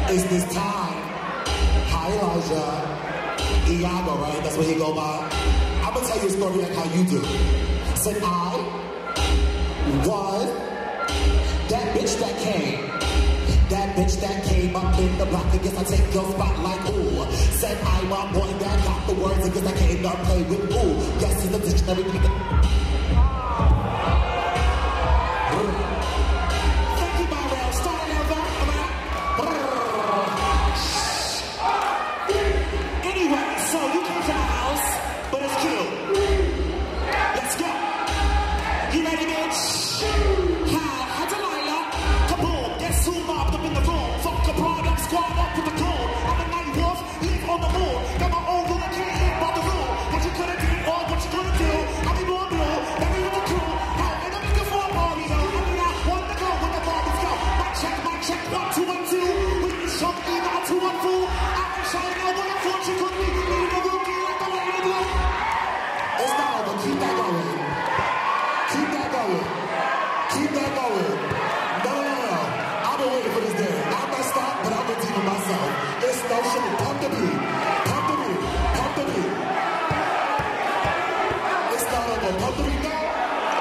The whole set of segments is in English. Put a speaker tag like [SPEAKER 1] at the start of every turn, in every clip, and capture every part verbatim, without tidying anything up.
[SPEAKER 1] It's this time. Hi, Elijah. Iago, right? That's what he go by. I'm gonna tell you a story like how you do. Said I was that bitch that came. That bitch that came up in the block. I guess I take your spot like ooh. Said I'm a boy that got the words. I guess I came to play with ooh. Yes, in the dictionary. Thank you, Byrell. Starting over. Anyway, so you came to the house, but it's cute. Let's go. You ready, bitch? Hi, hi, Delilah. Kaboom. Guess who mobbed up in the room? Fuck a product, squad up with the goon. I'm a night wolf, live on the moon. Got my own rule, I can't hit by the rule. What you gonna do or what you gonna do? I'll be more blue, baby with the crew. Hell, and I'm looking for a Barbie, though. I mean, I want to go with the Barbies go. Mic check, mic check, one, two, one, two. We can show me not to one fool. I can show you what a fortune could be. Leave the room, like the way it look. It's not over, keep that going. Keep that going. Keep that going. No, no, no. I've been waiting for this day. I messed up, but I'm redeeming myself. It's no shit. Pump the beat. Pump the beat. Pump the beat. It's not over. Pump the beat now.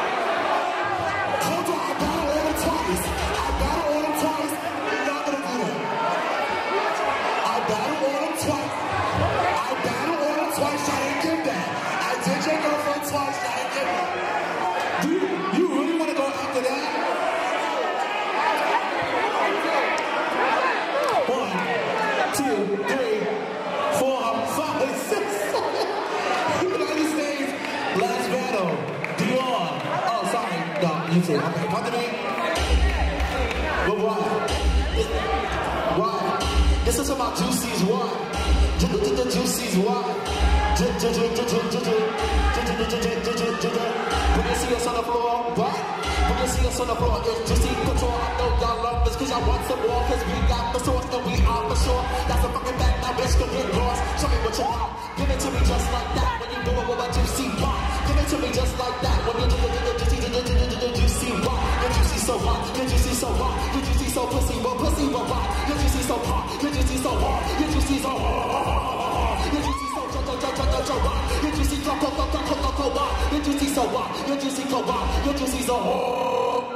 [SPEAKER 1] Hold on. I gotta order twice. I gotta order twice. You're not gonna do that. I gotta order twice. I gotta order twice. I didn't get that. I did your girlfriend twice. I didn't get that. Do you, you really want to go after that? One, two, three, four, five, six. United States, last battle. Dion. Oh, sorry. No, you too. Okay, come to me. But why? Why? This is about Juicy's why. The Juicy's why. When you see us on the floor, what? When you see us on the floor, it's Juicy Couture. I know y'all love this cause y'all want some more. Cause we got the source and we are for sure. That's a fucking fact, now bitch, go get lost. Show me what you want. Give it to me just like that. When you do it with a Juicy pop. Give it to me just like that. When you do it with a Juicy pop. You're Juicy so hot, you're Juicy so hot. You're Juicy so pussy, but pussy but hot. You're Juicy so hot, you're Juicy so hot. You're Juicy so hot. You're Juicy so hot. You're Juicy so hot. You're Juicy so hot. You're Juicy so hot. You're Juicy so hot.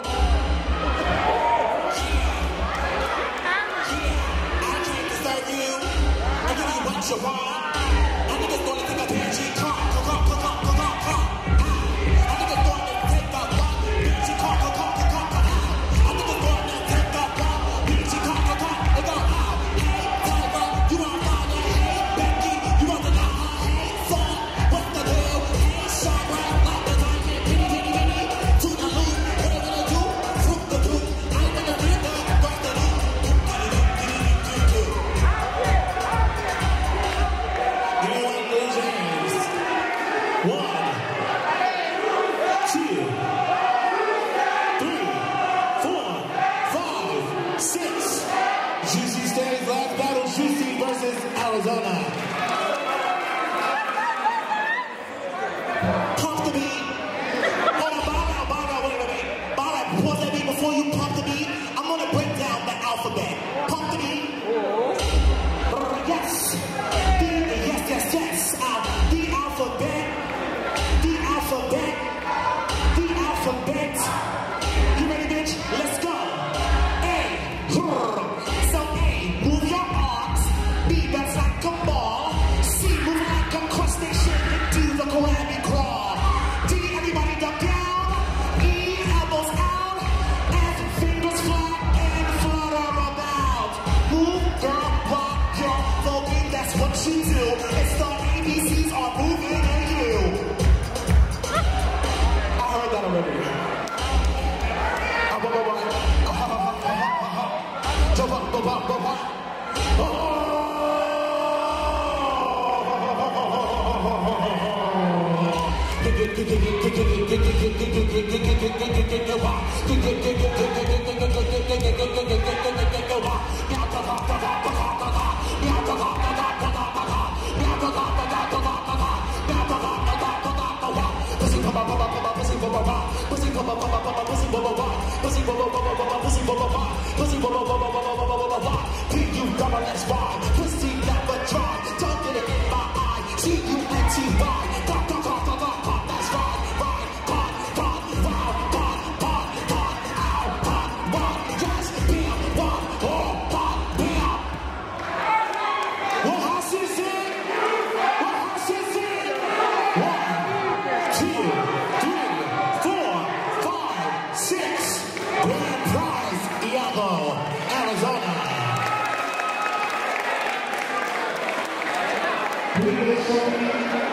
[SPEAKER 1] I came to serve you. I give you what you want. I think it's gonna take a Benji car. Come, come, come, come, come, come. I think it's gonna take a what? Benji car, come, come, come, come, come. I think it's gonna take a what? Benji car, come, come, come, come. Hey, Tyra, you want Donna? Hey, Becky, you want the Donna? Hey, son, what's the deal? Hey, Shara, like the diamond, penny, penny, penny, to the loop. What are you gonna do? Fruit the loop. I'm gonna read the rest of the loop. You want those hands? One, two, three, four, five, six. Juicy stays last battle. Juicy versus Arizona. Pump the beat. Hold on, bow out, bow out, wait, wait, wait. Bow out, pause that beat before you pump the beat. I'm gonna break down the alphabet. Pump the beat. Yes. The, yes, yes, yes. Uh, the alphabet. The alphabet. The alphabet. You ready, bitch? Let's go. A. So A, move your arms. B, that's like a ball. C, move like a crustacean into the Krabby crawl. D, everybody duck down. E, elbows out. F, fingers flat and flutter about. Move, girl, rock your voguing, that's what you do. It's the A B Cs are moving in you. I heard that already. Pussy, you double let's ride. Pussy never dry. Don't get it in my eye. G U N T Y. Dot, dot, dot, dot, dot, dot. That's right, right. Pop, pop, wow, pop, pop, pop, ow, pop, wow. Yes, bam, pop, oh, pop, bam. What house is it? What house is it? One, two, three, four, five, six. Grand prize, Iago, Arizona.
[SPEAKER 2] Beautiful.